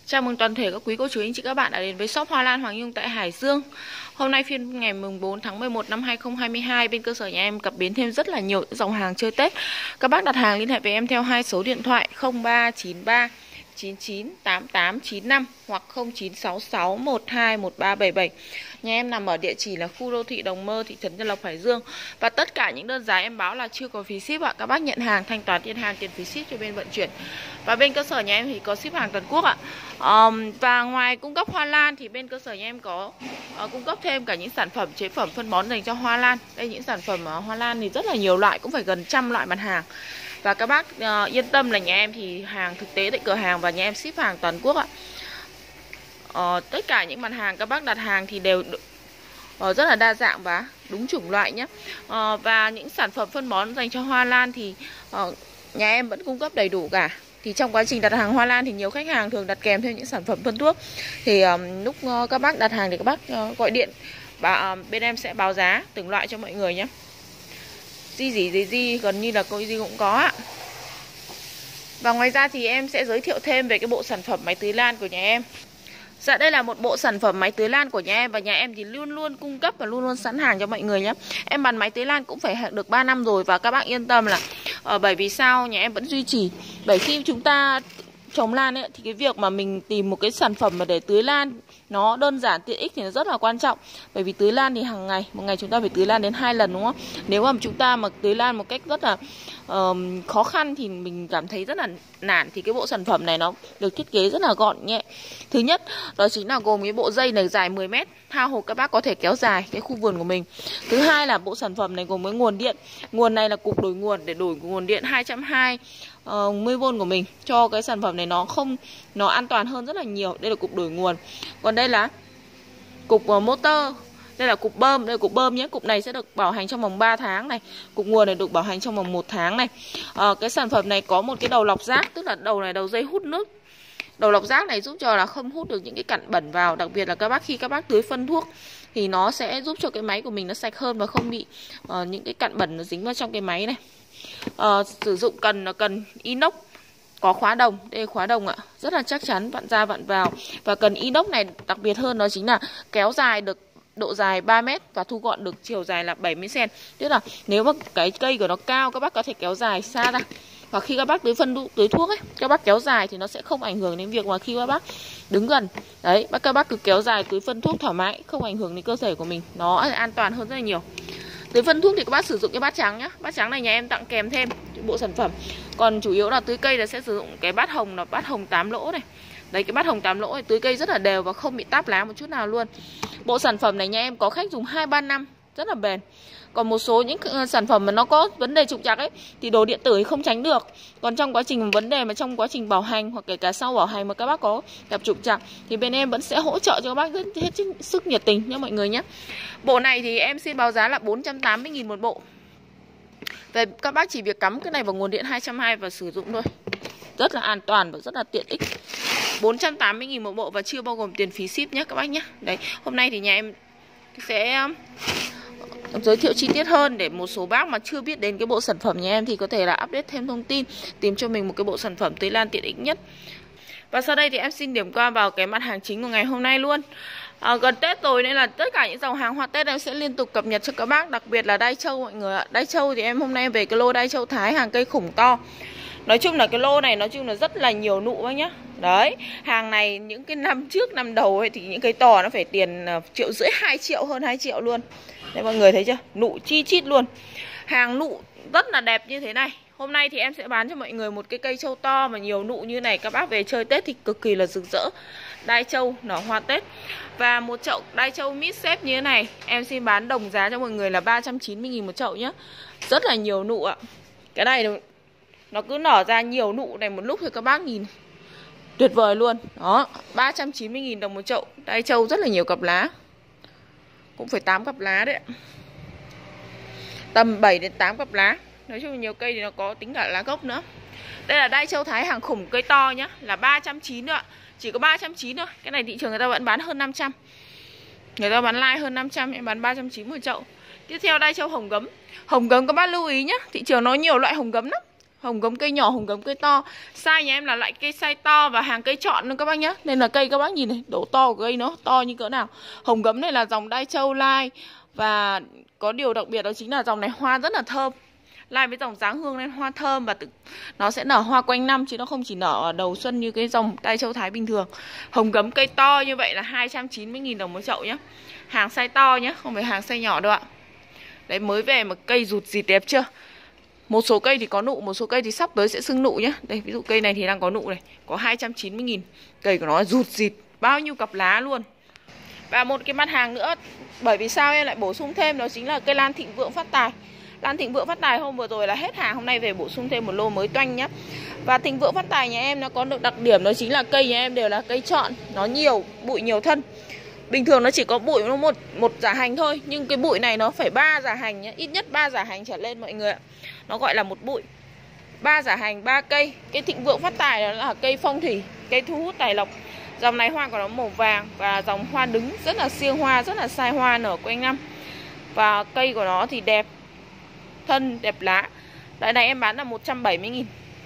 Chào mừng toàn thể các quý cô chú anh chị các bạn đã đến với shop Hoa Lan Hoàng Nhung tại Hải Dương. Hôm nay phiên ngày 4 tháng 11 năm 2022, bên cơ sở nhà em cập bến thêm rất là nhiều dòng hàng chơi Tết. Các bác đặt hàng liên hệ với em theo hai số điện thoại 0393 998895 hoặc 0966 121377. Nhà em nằm ở địa chỉ là khu đô thị Đồng Mơ, thị trấn Nhân Lộc, Hải Dương. Và tất cả những đơn giá em báo là chưa có phí ship ạ. Các bác nhận hàng thanh toán tiền hàng, tiền phí ship cho bên vận chuyển. Và bên cơ sở nhà em thì có ship hàng toàn quốc ạ. Và ngoài cung cấp hoa lan thì bên cơ sở nhà em có cung cấp thêm cả những sản phẩm chế phẩm phân bón dành cho hoa lan. Đây những sản phẩm hoa lan thì rất là nhiều loại, cũng phải gần 100 loại mặt hàng. Và các bác yên tâm là nhà em thì hàng thực tế tại cửa hàng và nhà em ship hàng toàn quốc ạ. Tất cả những mặt hàng các bác đặt hàng thì đều rất là đa dạng và đúng chủng loại nhé. Và những sản phẩm phân bón dành cho hoa lan thì nhà em vẫn cung cấp đầy đủ cả. Thì trong quá trình đặt hàng hoa lan thì nhiều khách hàng thường đặt kèm thêm những sản phẩm phân thuốc. Thì lúc các bác đặt hàng thì các bác gọi điện và bên em sẽ báo giá từng loại cho mọi người nhé. Gì gần như là cái gì cũng có ạ. Và ngoài ra thì em sẽ giới thiệu thêm về cái bộ sản phẩm máy tưới lan của nhà em. Dạ, đây là một bộ sản phẩm máy tưới lan của nhà em. Và nhà em thì luôn luôn cung cấp và luôn luôn sẵn hàng cho mọi người nhé. Em bán máy tưới lan cũng phải được 3 năm rồi. Và các bác yên tâm là bởi vì sao nhà em vẫn duy trì. Bởi khi chúng ta trồng lan ấy, thì cái việc mà mình tìm một cái sản phẩm mà để tưới lan nó đơn giản tiện ích thì nó rất là quan trọng. Bởi vì tưới lan thì hàng ngày, một ngày chúng ta phải tưới lan đến 2 lần đúng không? Nếu mà chúng ta mà tưới lan một cách rất là khó khăn thì mình cảm thấy rất là nản. Thì cái bộ sản phẩm này nó được thiết kế rất là gọn nhẹ. Thứ nhất đó chính là gồm cái bộ dây này dài 10 mét, hao hộp các bác có thể kéo dài cái khu vườn của mình. Thứ hai là bộ sản phẩm này gồm với nguồn điện. Nguồn này là cục đổi nguồn để đổi nguồn điện 220V của mình cho cái sản phẩm này nó an toàn hơn rất là nhiều. Đây là cục đổi nguồn. Còn đây là cục motor. Đây là cục bơm, đây là cục bơm nhé. Cục này sẽ được bảo hành trong vòng 3 tháng này. Cục nguồn này được bảo hành trong vòng 1 tháng này. Cái sản phẩm này có một cái đầu lọc rác, tức là đầu này đầu dây hút nước. Đầu lọc rác này giúp cho là không hút được những cái cặn bẩn vào. Đặc biệt là khi các bác tưới phân thuốc thì nó sẽ giúp cho cái máy của mình nó sạch hơn và không bị những cái cặn bẩn nó dính vào trong cái máy này. Sử dụng cần inox, có khóa đồng. Đây là khóa đồng ạ, rất là chắc chắn, vặn ra vặn vào. Và cần inox này đặc biệt hơn đó chính là kéo dài được độ dài 3 mét và thu gọn được chiều dài là 70 cm. Tức là nếu mà cái cây của nó cao các bác có thể kéo dài xa ra. Và khi các bác tưới thuốc ấy, các bác kéo dài thì nó sẽ không ảnh hưởng đến việc mà khi các bác đứng gần. Đấy, các bác cứ kéo dài tưới phân thuốc thoải mái, không ảnh hưởng đến cơ thể của mình. Nó an toàn hơn rất là nhiều. Tưới phân thuốc thì các bác sử dụng cái bát trắng nhá. Bát trắng này nhà em tặng kèm thêm bộ sản phẩm. Còn chủ yếu là tưới cây là sẽ sử dụng cái bát hồng, là bát hồng 8 lỗ này. Đấy, cái bát hồng 8 lỗ này tưới cây rất là đều và không bị táp lá một chút nào luôn. Bộ sản phẩm này nhà em có khách dùng 2-3 năm, rất là bền. Còn một số những sản phẩm mà nó có vấn đề trục trặc ấy thì đồ điện tử thì không tránh được. Còn trong quá trình vấn đề mà trong quá trình bảo hành hoặc kể cả sau bảo hành mà các bác có gặp trục trặc thì bên em vẫn sẽ hỗ trợ cho các bác hết sức nhiệt tình nha mọi người nhé. Bộ này thì em xin báo giá là 480.000 một bộ. Về các bác chỉ việc cắm cái này vào nguồn điện 220 và sử dụng thôi. Rất là an toàn và rất là tiện ích. 480.000 một bộ và chưa bao gồm tiền phí ship nhé các bác nhé. Đấy, hôm nay thì nhà em sẽ giới thiệu chi tiết hơn để một số bác mà chưa biết đến cái bộ sản phẩm nhà em thì có thể là update thêm thông tin, tìm cho mình một cái bộ sản phẩm tưới lan tiện ích nhất. Và sau đây thì em xin điểm qua vào cái mặt hàng chính của ngày hôm nay luôn. Gần Tết rồi nên là tất cả những dòng hàng hoa Tết em sẽ liên tục cập nhật cho các bác, đặc biệt là đai trâu mọi người ạ. Đai trâu thì em hôm nay về cái lô đai trâu Thái hàng cây khủng to. Nói chung là cái lô này nói chung là rất là nhiều nụ bác nhá. Đấy, hàng này những cái năm trước, năm đầu ấy thì những cái to nó phải tiền 1,5 triệu, 2 triệu, hơn 2 triệu luôn. Đấy mọi người thấy chưa? Nụ chi chít luôn. Hàng nụ rất là đẹp như thế này. Hôm nay thì em sẽ bán cho mọi người một cái cây trâu to mà nhiều nụ như này. Các bác về chơi Tết thì cực kỳ là rực rỡ. Đai trâu nở hoa Tết. Và một chậu đai trâu mít xếp như thế này em xin bán đồng giá cho mọi người là 390.000 một chậu nhá. Rất là nhiều nụ ạ. Cái này nó cứ nở ra nhiều nụ này một lúc thì các bác nhìn tuyệt vời luôn. Đó, 390.000 đồng một chậu. Đai trâu rất là nhiều cặp lá. Cũng phải 8 cặp lá đấy ạ. Tầm 7 đến 8 cặp lá. Nói chung là nhiều cây thì nó có tính cả lá gốc nữa. Đây là đai trâu Thái hàng khủng cây to nhá, là 390 nữa. Chỉ có 390 thôi. Cái này thị trường người ta vẫn bán hơn 500. Người ta bán like hơn 500, em bán 390 một chậu. Tiếp theo đai trâu hồng gấm. Hồng gấm các bác lưu ý nhá, thị trường nó nhiều loại hồng gấm lắm. Hồng gấm cây nhỏ, hồng gấm cây to. Size nhà em là loại cây size to và hàng cây chọn luôn các bác nhá. Nên là cây các bác nhìn này, độ to của cây nó to như cỡ nào. Hồng gấm này là dòng Đai Châu Lai. Và có điều đặc biệt đó chính là dòng này hoa rất là thơm. Lai với dòng Dáng Hương nên hoa thơm và nó sẽ nở hoa quanh năm chứ nó không chỉ nở ở đầu xuân như cái dòng Đai Châu Thái bình thường. Hồng gấm cây to như vậy là 290.000 đồng một chậu nhá. Hàng size to nhá, không phải hàng size nhỏ đâu ạ. Đấy, mới về mà cây rụt rịt đẹp chưa? Một số cây thì có nụ, một số cây thì sắp tới sẽ sưng nụ nhá. Đây, ví dụ cây này thì đang có nụ này, có 290.000. Cây của nó rụt rịt, bao nhiêu cặp lá luôn. Và một cái mặt hàng nữa, bởi vì sao em lại bổ sung thêm, đó chính là cây lan Thịnh Vượng Phát Tài. Lan Thịnh Vượng Phát Tài hôm vừa rồi là hết hàng, hôm nay về bổ sung thêm một lô mới toanh nhá. Và Thịnh Vượng Phát Tài nhà em nó có được đặc điểm đó chính là cây nhà em đều là cây chọn, nó nhiều bụi nhiều thân. Bình thường nó chỉ có bụi nó một giả hành thôi, nhưng cái bụi này nó phải 3 giả hành nhá, ít nhất 3 giả hành trở lên mọi người ạ. Nó gọi là một bụi. 3 giả hành 3 cây. Cái Thịnh Vượng Phát Tài đó là cây phong thủy, cây thu hút tài lộc. Dòng này hoa của nó màu vàng và dòng hoa đứng rất là siêu hoa, rất là sai hoa, nở quanh năm. Và cây của nó thì đẹp thân, đẹp lá. Loại này em bán là 170.000.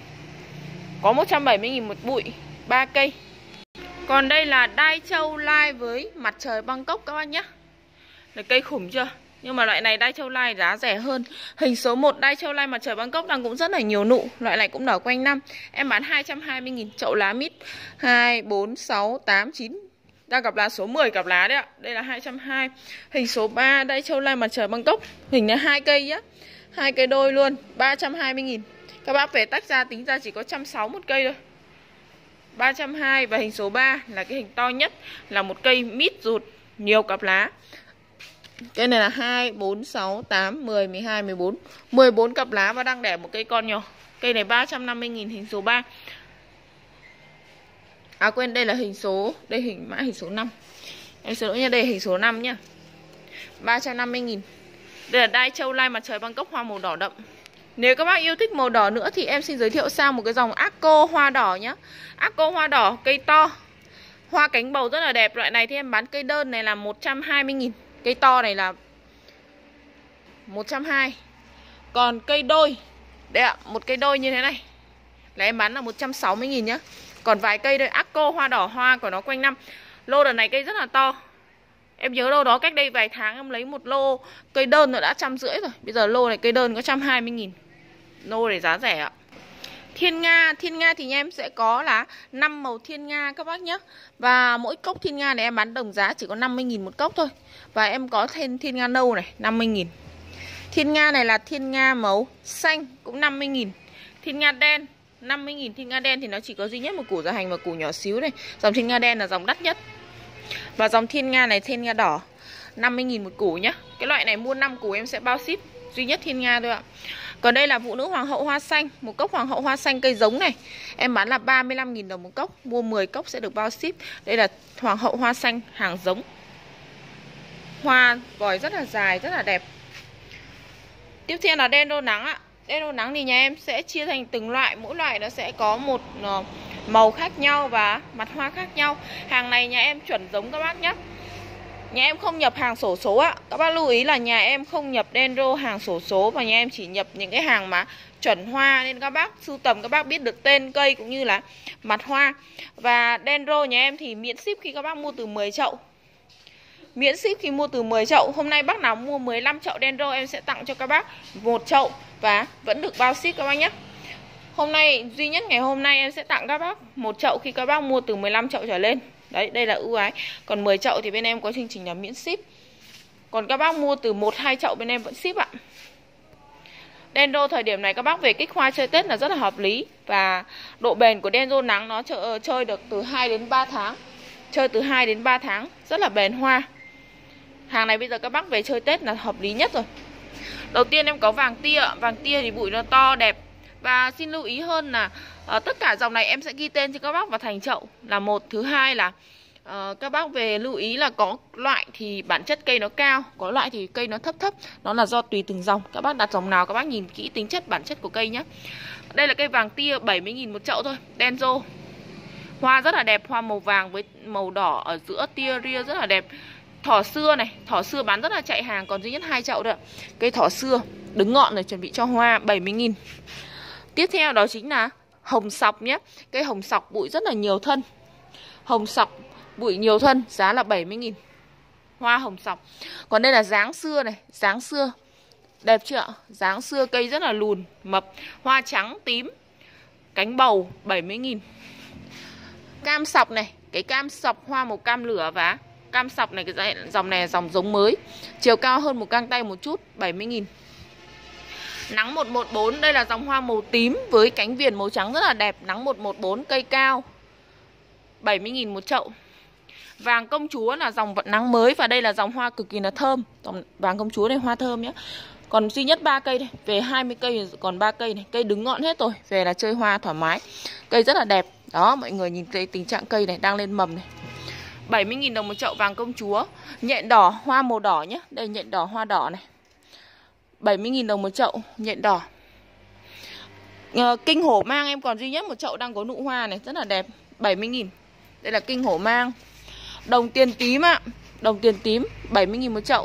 Có 170.000 một bụi, 3 cây. Còn đây là Đai Châu Lai với Mặt Trời Bangkok các bác nhé. Là cây khủng chưa? Nhưng mà loại này Đai Châu Lai giá rẻ hơn. Hình số 1 Đai Châu Lai Mặt Trời Bangkok đang cũng rất là nhiều nụ. Loại này cũng nở quanh năm. Em bán 220.000. Chậu lá mít 2, 4, 6, 8, 9. Đang gặp lá số 10 cặp lá đấy ạ. Đây là 220. Hình số 3 Đai Châu Lai Mặt Trời Bangkok. Hình là 2 cây nhá. 2 cây đôi luôn, 320.000. Các bác về tách ra tính ra chỉ có 160 một cây thôi. 320. Và hình số 3 là cái hình to nhất, là một cây mít rụt nhiều cặp lá. Cây này là 2, 4, 6, 8, 10, 12, 14 14 cặp lá và đang đẻ một cây con nhỏ. Cây này 350.000 hình số 3. À quên, đây là hình số, đây mã hình số 5. Em xin lỗi nha, đây là hình số 5 nhá. 350.000. Đây là Đai Châu Lai Mặt Trời Bangkok hoa màu đỏ đậm. Nếu các bác yêu thích màu đỏ nữa thì em xin giới thiệu sang một cái dòng Arco hoa đỏ nhá. Arco hoa đỏ cây to, hoa cánh bầu rất là đẹp. Loại này thì em bán cây đơn này là 120.000. Cây to này là 120. Còn cây đôi, đây ạ, một cây đôi như thế này là em bán là 160.000 nhá. Còn vài cây đây Arco hoa đỏ, hoa của nó quanh năm. Lô đợt này cây rất là to. Em nhớ đâu đó cách đây vài tháng em lấy một lô cây đơn nó đã 150 rồi. Bây giờ lô này cây đơn có 120.000. Lô này giá rẻ ạ. Thiên Nga thì nhà em sẽ có là 5 màu Thiên Nga các bác nhé. Và mỗi cốc Thiên Nga này em bán đồng giá chỉ có 50.000 một cốc thôi. Và em có thêm Thiên Nga nâu này 50.000. Thiên Nga này là Thiên Nga màu xanh cũng 50.000. Thiên Nga đen 50.000. Thiên Nga đen thì nó chỉ có duy nhất một củ giả hành và củ nhỏ xíu này. Dòng Thiên Nga đen là dòng đắt nhất. Và dòng Thiên Nga này, Thiên Nga đỏ 50.000 một củ nhá. Cái loại này mua 5 củ em sẽ bao ship. Duy nhất Thiên Nga thôi ạ. Còn đây là Phụ Nữ Hoàng Hậu hoa xanh. Một cốc Hoàng Hậu hoa xanh cây giống này em bán là 35.000 đồng một cốc. Mua 10 cốc sẽ được bao ship. Đây là Hoàng Hậu hoa xanh hàng giống. Hoa vòi rất là dài, rất là đẹp. Tiếp theo là Đen Đô Nắng ạ. Đen Đô Nắng thì nhà em sẽ chia thành từng loại. Mỗi loại nó sẽ có một màu khác nhau và mặt hoa khác nhau. Hàng này nhà em chuẩn giống các bác nhé. Nhà em không nhập hàng xổ số ạ. Các bác lưu ý là nhà em không nhập Dendro hàng xổ số, và nhà em chỉ nhập những cái hàng mà chuẩn hoa, nên các bác sưu tầm các bác biết được tên cây cũng như là mặt hoa. Và Dendro nhà em thì miễn ship khi các bác mua từ 10 chậu. Miễn ship khi mua từ 10 chậu. Hôm nay bác nào mua 15 chậu Dendro em sẽ tặng cho các bác 1 chậu và vẫn được bao ship các bác nhé. Hôm nay, duy nhất ngày hôm nay em sẽ tặng các bác 1 chậu khi các bác mua từ 15 chậu trở lên. Đấy, đây là ưu ái. Còn 10 chậu thì bên em có chương trình là miễn ship. Còn các bác mua từ 1-2 chậu bên em vẫn ship ạ. Dendro thời điểm này các bác về kích hoa chơi Tết là rất là hợp lý. Và độ bền của Dendro nắng nó chơi được từ 2 đến 3 tháng. Chơi từ 2 đến 3 tháng, rất là bền hoa. Hàng này bây giờ các bác về chơi Tết là hợp lý nhất rồi. Đầu tiên em có vàng tia. Vàng tia thì bụi nó to đẹp. Và xin lưu ý hơn là tất cả dòng này em sẽ ghi tên cho các bác vào thành chậu là một. Thứ hai là các bác về lưu ý là có loại thì bản chất cây nó cao, có loại thì cây nó thấp thấp. Nó là do tùy từng dòng. Các bác đặt dòng nào các bác nhìn kỹ tính chất bản chất của cây nhé. Đây là cây vàng tia 70.000 một chậu thôi. Dendro. Hoa rất là đẹp, hoa màu vàng với màu đỏ ở giữa tia ria rất là đẹp. Thỏ xưa này, thỏ xưa bán rất là chạy hàng, còn duy nhất 2 chậu thôi. Cây thỏ xưa đứng ngọn rồi chuẩn bị cho hoa 70.000. Tiếp theo đó chính là hồng sọc nhé. Cây hồng sọc bụi rất là nhiều thân. Hồng sọc bụi nhiều thân, giá là 70.000. Hoa hồng sọc. Còn đây là dáng xưa này, dáng xưa. Đẹp chưa ạ? Dáng xưa, cây rất là lùn, mập. Hoa trắng tím, cánh bầu, 70.000. Cam sọc này, cái cam sọc hoa màu cam lửa vá. Cam sọc này, cái dòng này là dòng giống mới. Chiều cao hơn một gang tay một chút, 70.000. Nắng 114, đây là dòng hoa màu tím với cánh viền màu trắng rất là đẹp. Nắng 114, cây cao, 70.000 một chậu. Vàng công chúa là dòng vận nắng mới và đây là dòng hoa cực kỳ là thơm. Dòng vàng công chúa này hoa thơm nhé. Còn duy nhất 3 cây đây, về 20 cây còn 3 cây này, cây đứng ngọn hết rồi, về là chơi hoa thoải mái. Cây rất là đẹp. Đó, mọi người nhìn thấy tình trạng cây này đang lên mầm này. 70.000 đồng một chậu vàng công chúa. Nhện đỏ, hoa màu đỏ nhé. Đây nhện đỏ, hoa đỏ này. 70.000 đồng một chậu, nhện đỏ. Kinh hổ mang em còn duy nhất một chậu đang có nụ hoa này, rất là đẹp, 70.000. Đây là kinh hổ mang. Đồng tiền tím ạ. Đồng tiền tím, 70.000 một chậu.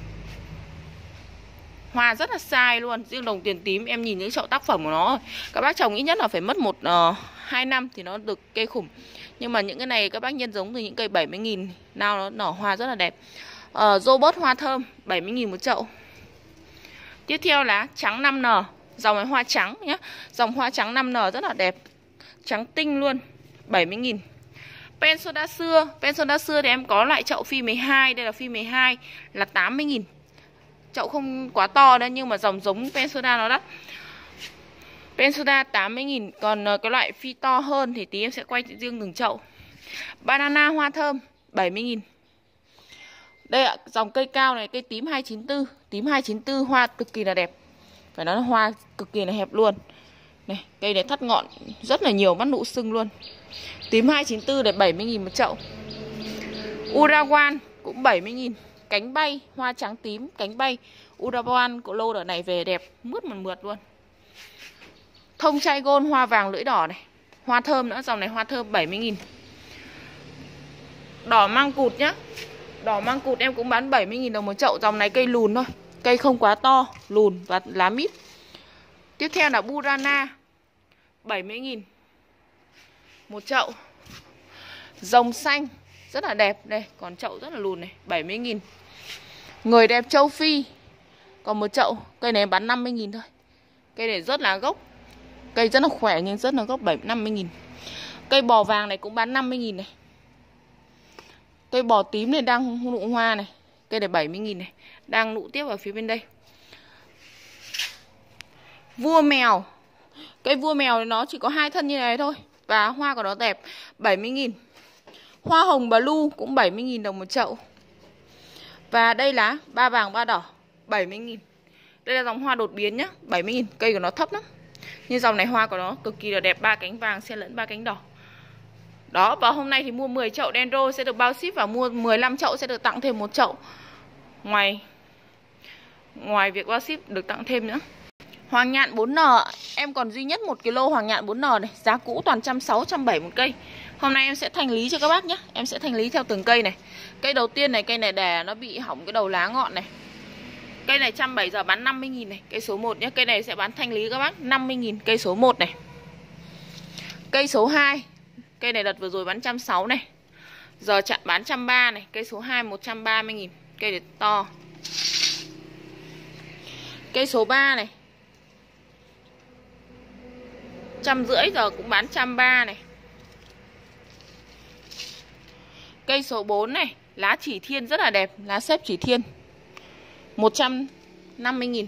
Hoa rất là sai luôn. Riêng đồng tiền tím em nhìn những chậu tác phẩm của nó, các bác trồng ít nhất là phải mất 2 năm thì nó được cây khủng. Nhưng mà những cái này các bác nhân giống từ những cây 70.000. Nào nó nở hoa rất là đẹp. Robot hoa thơm, 70.000 một chậu. Tiếp theo là trắng 5N. Dòng này hoa trắng nhé. Dòng hoa trắng 5N rất là đẹp, trắng tinh luôn, 70.000. Pensoda xưa. Pensoda xưa thì em có lại chậu phi 12. Đây là phi 12 là 80.000. Chậu không quá to đâu, nhưng mà dòng giống Pensoda nó đắt. Pensoda 80.000. Còn cái loại phi to hơn thì tí em sẽ quay riêng từng chậu. Banana hoa thơm, 70.000. Đây ạ, dòng cây cao này, cây tím 294. Tím 294 hoa cực kỳ là đẹp. Phải nói là hoa cực kỳ là hẹp luôn. Này, cây này thắt ngọn rất là nhiều, mắt nụ sưng luôn. Tím 294 để 70.000 một chậu. Urawan cũng 70.000. Cánh bay, hoa trắng tím, cánh bay. Urawan của lô đợt này về đẹp, mướt mượt luôn. Thông chai gold, hoa vàng lưỡi đỏ này. Hoa thơm nữa, dòng này hoa thơm 70.000. Đỏ măng cụt nhá. Đỏ măng cụt em cũng bán 70.000 đồng một chậu. Dòng này cây lùn thôi, cây không quá to, lùn và lá mít. Tiếp theo là Burana, 70.000 một chậu. Rồng xanh rất là đẹp. Đây, còn chậu rất là lùn này, 70.000. Người đẹp châu Phi, còn một chậu. Cây này bán 50.000 thôi. Cây này rất là gốc. Cây rất là khỏe nhưng rất là gốc, 50.000. Cây bò vàng này cũng bán 50.000 này. Cây bò tím này đang nụ hoa này. Cây này 70.000 này. Đang nụ tiếp ở phía bên đây. Vua mèo. Cây vua mèo này nó chỉ có 2 thân như này thôi. Và hoa của nó đẹp, 70.000. Hoa hồng blue cũng 70.000 đồng một chậu. Và đây là ba vàng ba đỏ, 70.000. Đây là dòng hoa đột biến nhá, 70.000. Cây của nó thấp lắm. Nhưng dòng này hoa của nó cực kỳ là đẹp, 3 cánh vàng xen lẫn 3 cánh đỏ. Đó, và hôm nay thì mua 10 chậu dendro sẽ được bao ship, và mua 15 chậu sẽ được tặng thêm một chậu. Ngoài việc bao ship được tặng thêm nữa. Hoàng nhạn 4N, em còn duy nhất 1 kg hoàng nhạn 4N này, giá cũ toàn 160, 170 một cây. Hôm nay em sẽ thanh lý cho các bác nhé. Em sẽ thanh lý theo từng cây này. Cây đầu tiên này, cây này đè nó bị hỏng cái đầu lá ngọn này. Cây này 170 giờ bán 50.000 này, cây số 1 nhé. Cây này sẽ bán thanh lý các bác 50.000, cây số 1 này. Cây số 2, cây này đợt vừa rồi bán 160 này. Giờ chặn bán 130 này, cây số 2 130.000, cây này to. Cây số 3 này 150, giờ cũng bán 130 này. Cây số 4 này, lá chỉ thiên rất là đẹp, lá xếp chỉ thiên, 150.000.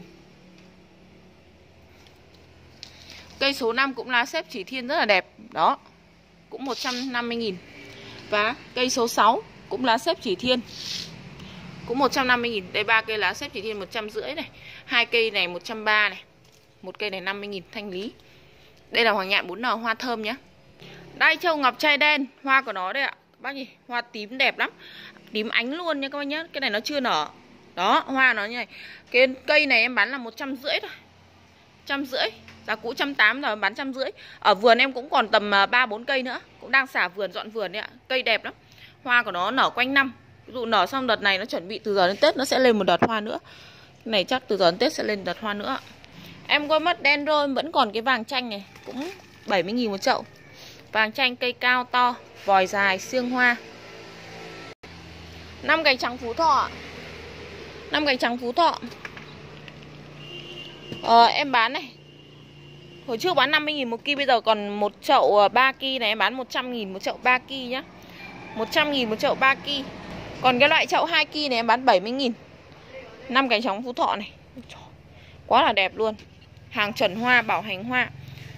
Cây số 5 cũng lá xếp chỉ thiên rất là đẹp, đó, cũng 150.000. Và cây số 6 cũng lá xếp chỉ thiên, cũng 150.000. Đây 3 cây lá xếp chỉ thiên 150 này. 2 cây này 130 này. Một cây này 50.000 thanh lý. Đây là hoàng nhạn 4N hoa thơm nhá. Đai châu ngọc trai đen, hoa của nó đây ạ. Bác nhìn, hoa tím đẹp lắm. Tím ánh luôn nha các bác nhá. Cái này nó chưa nở. Đó, hoa nó như này. Cái cây này em bán là 150 thôi. 150, giá cũ 180 rồi bán 150. Ở vườn em cũng còn tầm 3-4 cây nữa, cũng đang xả vườn dọn vườn đấy ạ. Cây đẹp lắm. Hoa của nó nở quanh năm. Ví dụ nở xong đợt này nó chuẩn bị từ giờ đến Tết nó sẽ lên một đợt hoa nữa. Cái này chắc từ giờ đến Tết sẽ lên đợt hoa nữa. Em quên mất đen rôi, vẫn còn cái vàng chanh này, cũng 70.000 một chậu. Vàng chanh cây cao to, vòi dài, xương hoa. 5 cành trắng Phú Thọ. 5 cành trắng Phú Thọ. Em bán này. Hồi trước bán 50.000 một ki, bây giờ còn một chậu 3 ki này em bán 100.000 một chậu 3 ki nhá. 100.000 một chậu 3 ki. Còn cái loại chậu 2 ki này em bán 70.000. 5 cành trắng Phú Thọ này. Quá là đẹp luôn. Hàng chuẩn hoa, bảo hành hoa.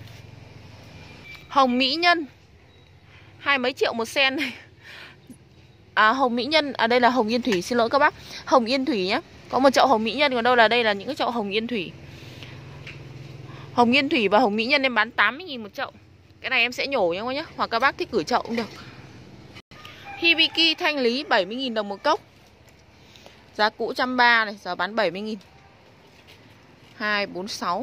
Hồng Mỹ Nhân 20 mấy triệu một sen này. Hồng Mỹ Nhân, đây là Hồng Yên Thủy, xin lỗi các bác. Hồng Yên Thủy nhé. Có một chậu Hồng Mỹ Nhân, còn đâu là đây là những cái chậu Hồng Yên Thủy. Hồng Yên Thủy và Hồng Mỹ Nhân em bán 80.000 một chậu. Cái này em sẽ nhổ nha các nhá. Hoặc các bác thích gửi chậu cũng được. Hibiki thanh lý 70.000 đồng một cốc. Giá cũ 130 này, giờ bán 70.000. 2, 4, 6.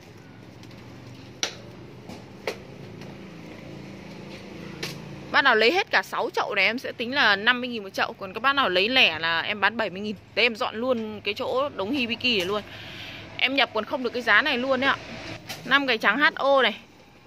Bác nào lấy hết cả 6 chậu này em sẽ tính là 50.000 một chậu. Còn các bác nào lấy lẻ là em bán 70.000. Đấy em dọn luôn cái chỗ đống Hibiki này luôn. Em nhập còn không được cái giá này luôn đấy ạ. 5 cành trắng HO này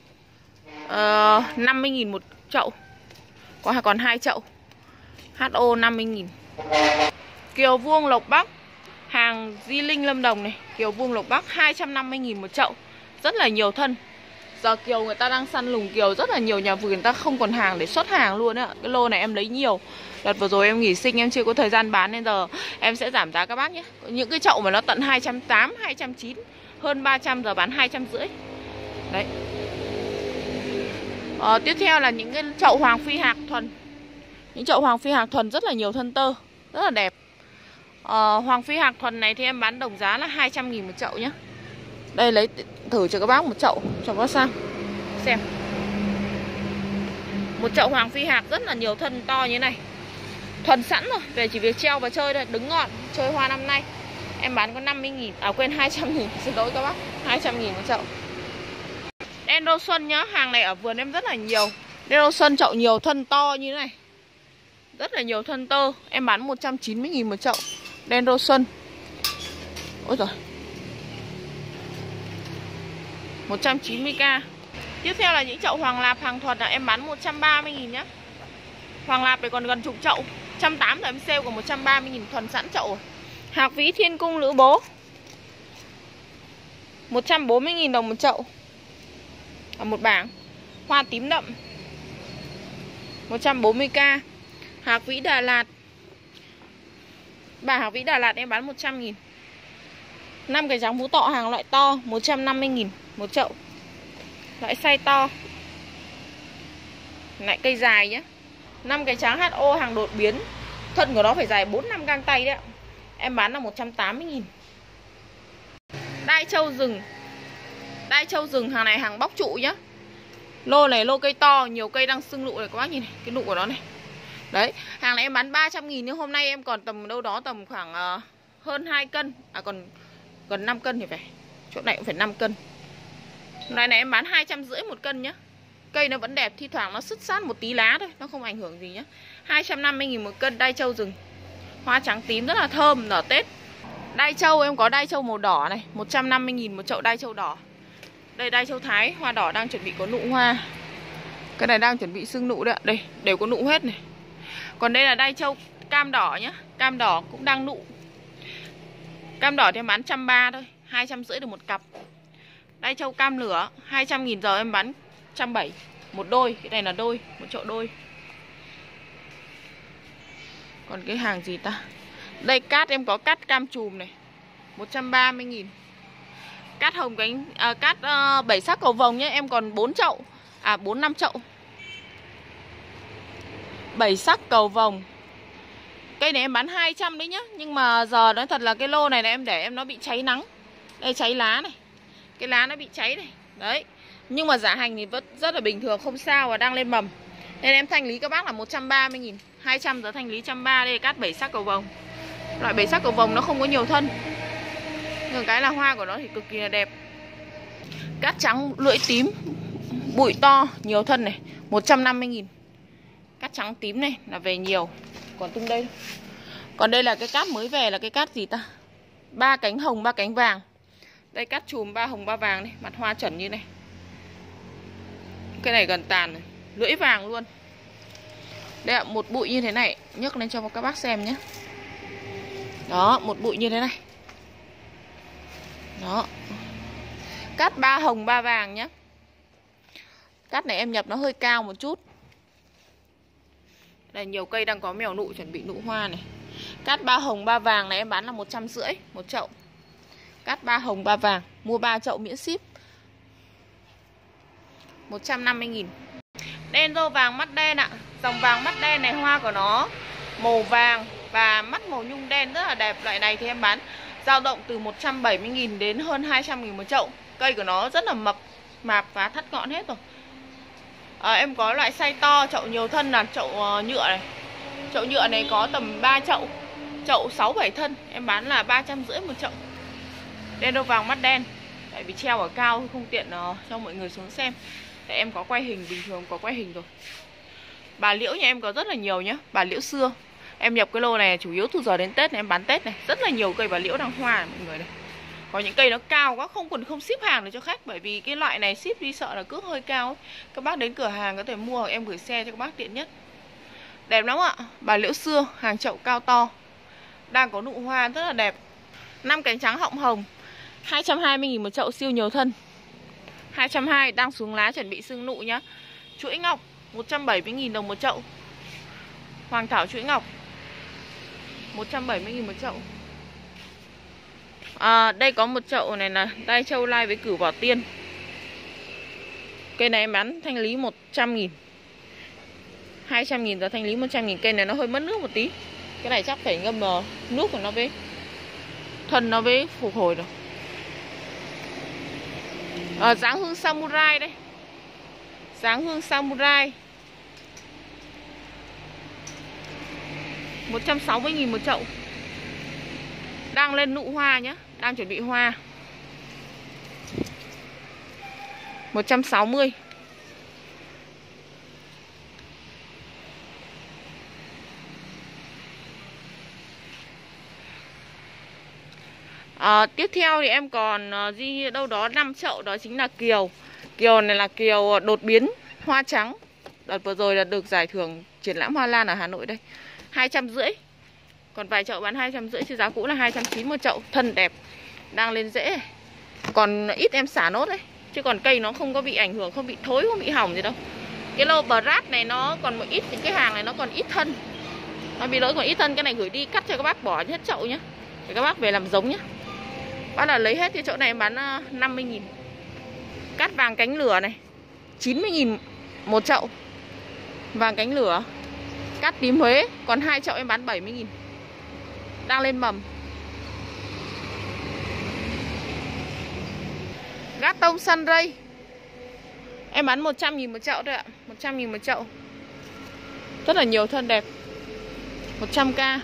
50.000 một chậu. Còn 2 chậu HO 50.000. Kiều Vuông Lộc Bắc, hàng Di Linh Lâm Đồng này. Kiều Vuông Lộc Bắc 250.000 một chậu. Rất là nhiều thân. Giờ kiều người ta đang săn lùng kiều, rất là nhiều nhà vườn người ta không còn hàng để xuất hàng luôn á. Cái lô này em lấy nhiều. Đợt vừa rồi em nghỉ sinh em chưa có thời gian bán nên giờ em sẽ giảm giá các bác nhé. Những cái chậu mà nó tận 280, 290, hơn 300 giờ bán 250. Đấy. Tiếp theo là những cái chậu Hoàng Phi Hạc thuần. Những chậu Hoàng Phi Hạc thuần rất là nhiều thân tơ, rất là đẹp. Hoàng Phi Hạc thuần này thì em bán đồng giá là 200.000 một chậu nhé. Đây lấy thử cho các bác một chậu cho các bác xem. Một chậu Hoàng Phi Hạc rất là nhiều thân to như này. Thuần sẵn rồi, về chỉ việc treo và chơi thôi, đứng ngọn, chơi hoa năm nay. Em bán có 50.000, quên 200.000, xin lỗi các bác, 200.000 một chậu. Đen Đô Xuân nhá, hàng này ở vườn em rất là nhiều. Đen Đô Xuân chậu nhiều thân to như thế này. Rất là nhiều thân tơ, em bán 190.000 một chậu. Đen Đô Xuân. Ôi giời. 190k. Tiếp theo là những chậu Hoàng Lạp hàng thuần là em bán 130.000 nhá. Hoàng Lạp này còn gần chục chậu. 180 rồi em sale còn 130.000 thuần sẵn chậu rồi. Hạc Vĩ Thiên Cung Lữ Bố 140.000 đồng một chậu. Một bảng. Hoa tím đậm 140k. Hạc Vĩ Đà Lạt. Bà Hạc Vĩ Đà Lạt em bán 100.000. 5 cành trắng Phú Thọ hàng loại to 150.000 một chậu. Loại size to. Lại cây dài nhé. 5 cành trắng HO hàng đột biến. Thân của nó phải dài 4-5 gang tay đấy ạ. Em bán là 180.000. Đai Châu Rừng. Đai Châu Rừng hàng này hàng bóc trụ nhá. Lô này lô cây to, nhiều cây đang sưng nụ này các bác nhìn này, cái nụ của nó này. Đấy, hàng này em bán 300.000 nhưng hôm nay em còn tầm đâu đó tầm khoảng hơn 2 cân. Còn gần 5 cân thì phải. Chỗ này cũng phải 5 cân. Loại này em bán 250 một cân nhá. Cây nó vẫn đẹp, thi thoảng nó sứt sát một tí lá thôi, nó không ảnh hưởng gì nhá. 250.000 một cân Đai Châu Rừng. Hoa trắng tím rất là thơm, nở Tết. Đai Châu em có Đai Châu màu đỏ này, 150.000 một chậu Đai Châu đỏ. Đây Đai Châu Thái, hoa đỏ đang chuẩn bị có nụ hoa. Cái này đang chuẩn bị sưng nụ đấy ạ. Đây, đều có nụ hết này. Còn đây là Đai Châu cam đỏ nhá. Cam đỏ cũng đang nụ. Cam đỏ thì em bán 130 thôi, 250 được một cặp. Đai Châu cam lửa 200.000 giờ em bán 170 một đôi. Cái này là đôi, một chậu đôi. Còn cái hàng gì ta? Đây cát em có cát cam chùm này 130.000. Cát hồng cánh cát 7 sắc cầu vồng nhé, em còn 4 chậu. 4-5 chậu. 7 sắc cầu vồng. Cây này em bán 200 đấy nhá. Nhưng mà giờ nói thật là cái lô này em để em nó bị cháy nắng. Đây cháy lá này. Cái lá nó bị cháy này. Đấy. Nhưng mà giá hành thì vẫn rất là bình thường, không sao, và đang lên mầm. Nên em thanh lý các bác là 130.000. 200 giờ thanh lý 130. Đây là cát 7 sắc cầu vồng. Loại 7 sắc cầu vồng nó không có nhiều thân. Nhưng cái là hoa của nó thì cực kỳ là đẹp. Cát trắng lưỡi tím, bụi to, nhiều thân này 150.000. Cát trắng tím này là về nhiều. Còn tung đây. Còn đây là cái cát mới về là cái cát gì ta? 3 cánh hồng, 3 cánh vàng. Đây cắt chùm 3 hồng 3 vàng này, mặt hoa chuẩn như này. Cái này gần tàn này, lưỡi vàng luôn. Đây ạ, một bụi như thế này, nhấc lên cho các bác xem nhé. Đó, một bụi như thế này. Đó. Cắt 3 hồng 3 vàng nhé. Cắt này em nhập nó hơi cao một chút. Đây nhiều cây đang có mèo nụ chuẩn bị nụ hoa này. Cắt 3 hồng 3 vàng này em bán là 150 một chậu. Cắt 3 hồng 3 vàng, mua 3 chậu miễn ship. 150.000. Đen rô vàng mắt đen ạ. Dòng vàng mắt đen này hoa của nó màu vàng và mắt màu nhung đen rất là đẹp. Loại này thì em bán dao động từ 170.000 đến hơn 200.000 một chậu. Cây của nó rất là mạp và thắt gọn hết rồi. Em có loại size to, chậu nhiều thân là chậu nhựa này. Chậu nhựa này có tầm 3 chậu. Chậu 6-7 thân, em bán là 350 một chậu. Đen rô vàng mắt đen. Tại vì treo ở cao không tiện cho mọi người xuống xem. Tại em có quay hình, bình thường có quay hình rồi. Bà liễu nhà em có rất là nhiều nhá. Bà liễu xưa. Em nhập cái lô này chủ yếu từ giờ đến Tết này, em bán Tết này. Rất là nhiều cây bà liễu đang hoa này, mọi người này. Có những cây nó cao quá không ship hàng được cho khách. Bởi vì cái loại này ship đi sợ là cước hơi cao ấy. Các bác đến cửa hàng có thể mua hoặc em gửi xe cho các bác tiện nhất. Đẹp lắm ạ. Bà liễu xưa, hàng chậu cao to. Đang có nụ hoa rất là đẹp. 5 cánh trắng họng hồng, 220.000 một chậu, siêu nhiều thân. 220, đang xuống lá chuẩn bị sưng nụ nhá. Chuỗi ngọc 170.000 đồng một chậu. Hoàng thảo chuỗi ngọc 170.000 một chậu. Đây có một chậu này là đai châu lai với cửu bảo tiên. Cây này em bán thanh lý 100.000. 200.000 rồi thanh lý 100.000. Cây này nó hơi mất nước một tí. Cái này chắc phải ngâm nước của nó với thân nó với phục hồi rồi. Dáng hương samurai đây. Dáng hương samurai 160.000 một chậu. Đang lên nụ hoa nhá. Đang chuẩn bị hoa 160. Tiếp theo thì em còn đâu đó 5 chậu, đó chính là kiều. Kiều này là kiều đột biến hoa trắng. Đợt vừa rồi là được giải thưởng triển lãm hoa lan ở Hà Nội đây. 250. Còn vài chậu bán 250, chứ giá cũ là 290 một chậu. Thân đẹp, đang lên rễ. Còn ít em xả nốt đấy. Chứ còn cây nó không có bị ảnh hưởng, không bị thối, không bị hỏng gì đâu. Cái lô Brat này nó còn một ít, cái hàng này nó còn ít thân. Nó bị lỗi còn ít thân, cái này gửi đi cắt cho các bác bỏ hết chậu nhá. Để các bác về làm giống nhá. Bác là lấy hết thì chỗ này em bán 50.000. Cắt vàng cánh lửa này 90.000 một chậu. Vàng cánh lửa. Cắt tím Huế, còn 2 chậu em bán 70.000. Đang lên mầm. Gát tông Sunray em bán 100.000 một chậu thôi ạ. 100.000 một chậu. Rất là nhiều thân đẹp. 100k.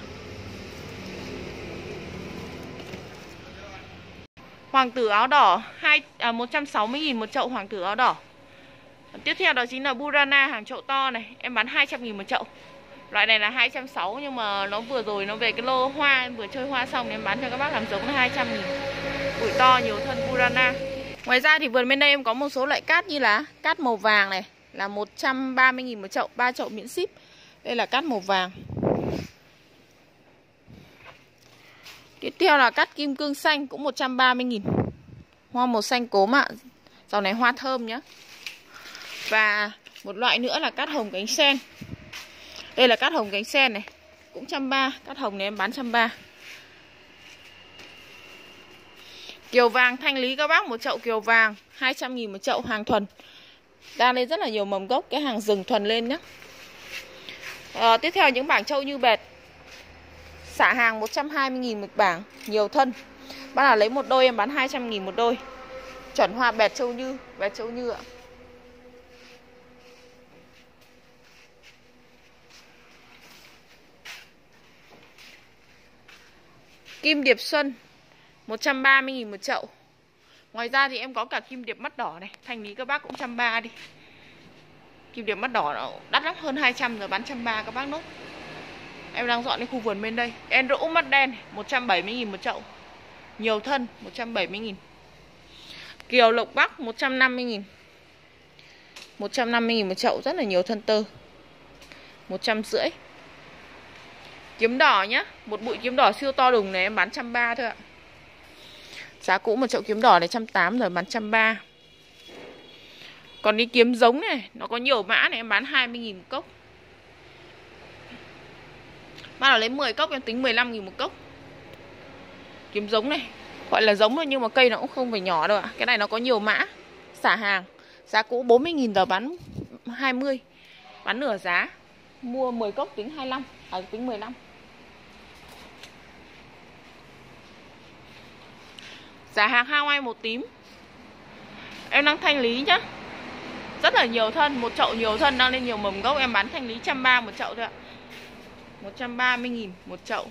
Hoàng tử áo đỏ 160.000 một chậu hoàng tử áo đỏ. Tiếp theo đó chính là Burana hàng chậu to này, em bán 200.000 một chậu. Loại này là 260, nhưng mà nó vừa rồi nó về cái lô hoa, em vừa chơi hoa xong em bán cho các bác làm giống là 200.000. Bụi to nhiều thân Burana. Ngoài ra thì vườn bên đây em có một số loại cát như là cát màu vàng này là 130.000 một chậu, 3 chậu miễn ship. Đây là cát màu vàng. Tiếp theo là cát kim cương xanh cũng 130.000. Hoa màu xanh cốm ạ. Dòng này hoa thơm nhá. Và một loại nữa là cát hồng cánh sen. Đây là cát hồng cánh sen này, cũng 130. Cát hồng này em bán 130. Kiều vàng thanh lý các bác, một chậu kiều vàng 200.000 một chậu, hàng thuần. Đang lên rất là nhiều mầm gốc, cái hàng rừng thuần lên nhé. Tiếp theo những bảng trâu như bệt. Xả hàng 120.000 một bảng, nhiều thân. Bác là lấy một đôi em bán 200.000 một đôi. Chuẩn hoa bệt trâu như ạ. Kim điệp xuân 130.000 một chậu. Ngoài ra thì em có cả kim điệp mắt đỏ này, thanh lý các bác cũng 130 đi. Kim điệp mắt đỏ nó đắt lắm, hơn 200 rồi bán 130 các bác nốt. Em đang dọn đến khu vườn bên đây. En rũ mắt đen 170.000 một chậu. Nhiều thân 170.000. Kiều Lộc Bắc 150.000. 150.000 một chậu, rất là nhiều thân tơ. 150. Kiếm đỏ nhá, một bụi kiếm đỏ siêu to đùng này em bán 130 thôi ạ. Giá cũ một chậu kiếm đỏ này 180 rồi, bán 130. Còn đi kiếm giống này, nó có nhiều mã này em bán 20.000 một cốc. Bác nào lấy 10 cốc em tính 15.000 một cốc. Kiếm giống này, gọi là giống thôi nhưng mà cây nó cũng không phải nhỏ đâu ạ. Cái này nó có nhiều mã, xả hàng. Giá cũ 40.000 giờ bán 20, bán nửa giá. Mua 10 cốc tính 25, tính 15. Giá hàng Hawaii màu tím. Em đang thanh lý nhá. Rất là nhiều thân, một chậu nhiều thân đang lên nhiều mầm gốc, em bán thanh lý 130 một chậu thôi ạ. 130.000 một chậu.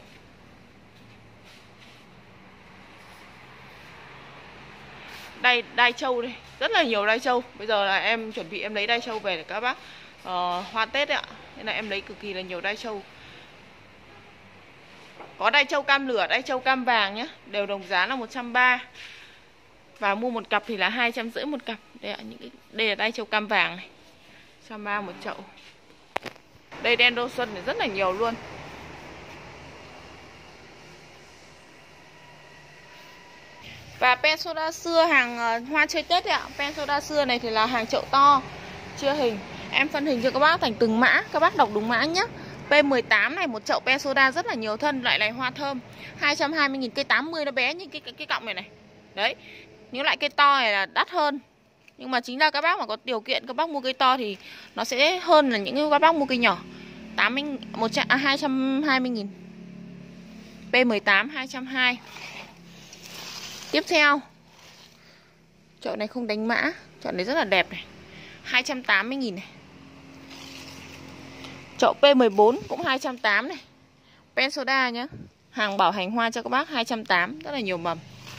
Đai trâu đây, rất là nhiều đai trâu. Bây giờ là em chuẩn bị em lấy đai trâu về để các bác hoa Tết đấy ạ. Nên là em lấy cực kỳ là nhiều đai trâu. Có đai trâu cam lửa, đai trâu cam vàng nhé, đều đồng giá là 130. Và mua một cặp thì là 250 một cặp. Đây ạ, đây là đai trâu cam vàng này. 130 một chậu. Đây đen đô xuân này rất là nhiều luôn. Và Pensoda xưa hàng hoa chơi Tết đấy ạ. Pensoda xưa này thì là hàng chậu to, chia hình. Em phân hình cho các bác thành từng mã, các bác đọc đúng mã nhé. P18 này, một chậu Pensoda rất là nhiều thân, loại này hoa thơm. 220.000, cây 80 nó bé như cái cọng này này. Đấy, những loại cây to này là đắt hơn. Nhưng mà chính là các bác mà có điều kiện các bác mua cây to thì nó sẽ hơn là những các bác mua cây nhỏ. 220.000. P18 220. Tiếp theo, chậu này không đánh mã, chậu này rất là đẹp này, 280.000 này. Chậu P14 cũng 280 này. Pensoda nhá, hàng bảo hành hoa cho các bác 280, rất là nhiều mầm.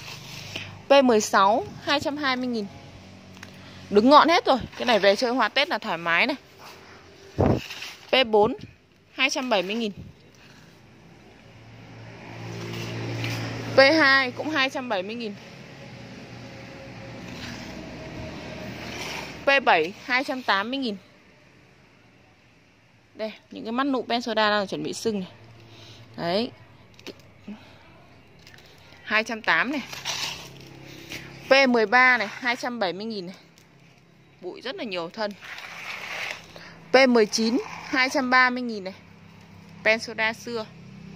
P16 220.000. Đứng ngọn hết rồi, cái này về chơi hoa Tết là thoải mái này. P4 270.000. P2 cũng 270.000. P7 280.000. Đây, những cái mắt nụ Pensoda đang chuẩn bị sưng này. Đấy. 280 này. P13 này 270.000 này. Bụi rất là nhiều thân. P19 230.000 này. Pensoda xưa.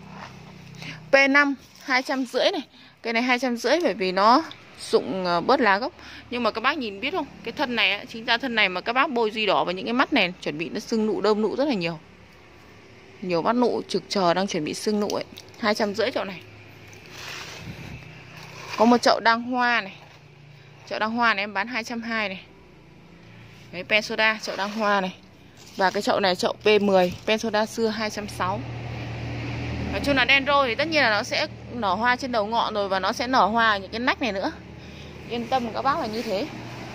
P5 250 này. Cái này 250 bởi vì nó rụng bớt lá gốc. Nhưng mà các bác nhìn biết không, cái thân này chính ra thân này mà các bác bôi duy đỏ vào những cái mắt này chuẩn bị nó sưng nụ, đơm nụ rất là nhiều. Nhiều mắt nụ trực chờ đang chuẩn bị sưng nụ ấy. 250 chậu này. Có một chậu đang hoa này. Chậu đang hoa này em bán 220 này. Đấy, Pensoda chậu đang hoa này. Và cái chậu này chậu P10 Pensoda xưa 260. Nói chung là Dendro thì tất nhiên là nó sẽ nở hoa trên đầu ngọn rồi, và nó sẽ nở hoa ở những cái nách này nữa. Yên tâm các bác là như thế.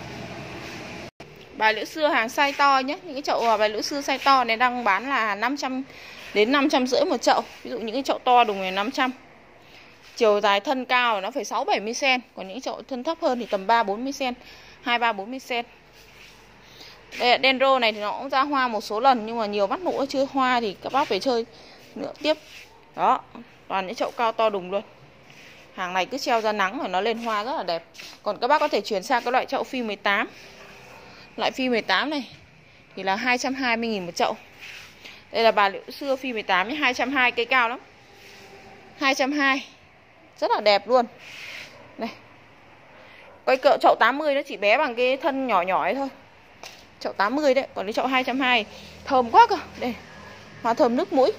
Bài liễu xưa hàng size to nhé. Những cái chậu bài liễu xưa size to này đang bán là 500 đến 550 một chậu. Ví dụ những cái chậu to đùng này 500. Chiều dài thân cao nó phải 6-70 cm. Còn những chậu thân thấp hơn thì tầm 3-40 cm, 2-3-40 cm. Đây, Dendro này thì nó cũng ra hoa một số lần, nhưng mà nhiều mắt nụ chưa hoa thì các bác phải chơi nữa tiếp. Đó, toàn những chậu cao to đùng luôn. Hàng này cứ treo ra nắng rồi nó lên hoa rất là đẹp. Còn các bác có thể chuyển sang cái loại chậu phi 18. Loại phi 18 này thì là 220.000 một chậu. Đây là bà liễu xưa phi 18 nhé, 220, cây cao lắm. 220. Rất là đẹp luôn. Này. Cái chậu 80 nó chỉ bé bằng cái thân nhỏ nhỏ ấy thôi. Chậu 80 đấy, còn cái chậu 220 thơm quá cơ. Đây. Hoa thơm nước mũi.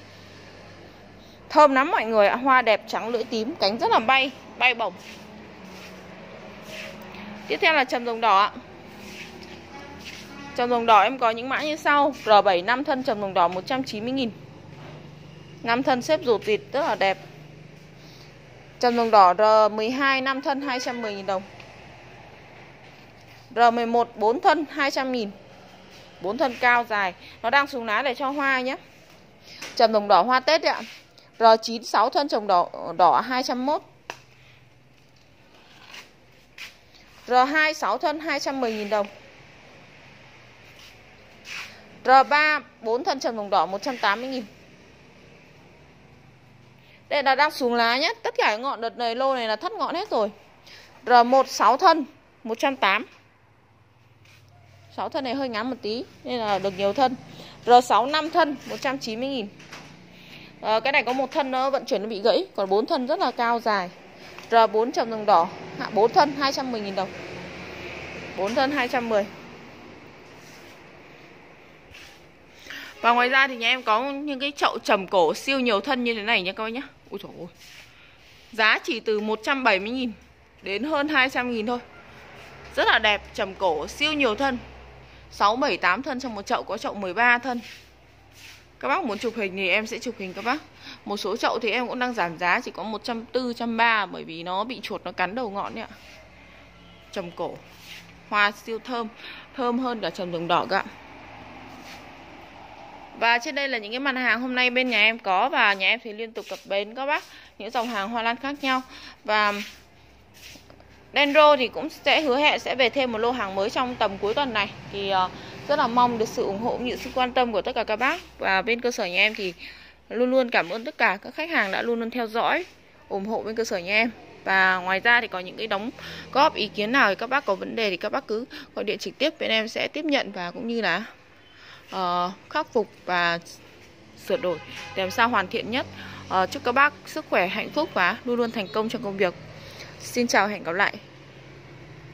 Thơm lắm mọi người ạ, hoa đẹp trắng lưỡi tím, cánh rất là bay bổng. Tiếp theo là trầm rồng đỏ ạ. Trầm rồng đỏ em có những mã như sau. R7 5 thân trầm rồng đỏ 190.000. 5 thân xếp rụt vịt rất là đẹp. Trầm rồng đỏ R12 5 thân 210.000 đồng. R11 4 thân 200.000. 4 thân cao dài. Nó đang xuống lá để cho hoa nhé. Trầm rồng đỏ hoa Tết đấy ạ. R9 6 thân trồng đỏ 201. R2 6 thân 210.000 đồng. R3 4 thân trầm đồng đỏ 180.000. Đây là đang xuống lá nhé. Tất cả ngọn đợt này lô này là thắt ngọn hết rồi. R1 6 thân 180. 6 thân này hơi ngắn một tí nên là được nhiều thân. R6 5 thân 190.000. Cái này có một thân nó vận chuyển nó bị gãy, còn 4 thân rất là cao dài. R4 trầm đồng đỏ 4 thân 210.000 đồng. 4 thân 210. Và ngoài ra thì nhà em có những cái chậu trầm cổ siêu nhiều thân như thế này nha các bác nhé. Ôi trời ơi. Giá chỉ từ 170.000 đến hơn 200.000 thôi. Rất là đẹp, trầm cổ siêu nhiều thân. 6, 7, 8 thân trong một chậu, có chậu 13 thân. Các bác muốn chụp hình thì em sẽ chụp hình các bác. Một số chậu thì em cũng đang giảm giá chỉ có 140, 130 bởi vì nó bị chuột nó cắn đầu ngọn đấy ạ. Trầm cổ. Hoa siêu thơm, thơm hơn cả trầm đồng đỏ các ạ. Và trên đây là những cái mặt hàng hôm nay bên nhà em có, và nhà em thì liên tục cập bến các bác những dòng hàng hoa lan khác nhau. Và Denro thì cũng sẽ hứa hẹn sẽ về thêm một lô hàng mới trong tầm cuối tuần này. Thì rất là mong được sự ủng hộ cũng như sự quan tâm của tất cả các bác. Và bên cơ sở nhà em thì luôn luôn cảm ơn tất cả các khách hàng đã luôn luôn theo dõi, ủng hộ bên cơ sở nhà em. Và ngoài ra thì có những cái đóng góp ý kiến nào thì các bác có vấn đề thì các bác cứ gọi điện trực tiếp, bên em sẽ tiếp nhận và cũng như là khắc phục và sửa đổi để làm sao hoàn thiện nhất. Chúc các bác sức khỏe, hạnh phúc và luôn luôn thành công trong công việc. Xin chào, hẹn gặp lại.